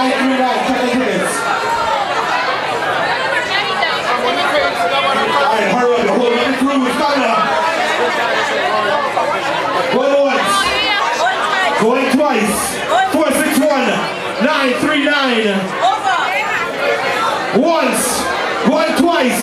939. Check the tickets. Alright, hurry up. Hold on. The crew is coming up. Going once. Going twice. 461 939. 1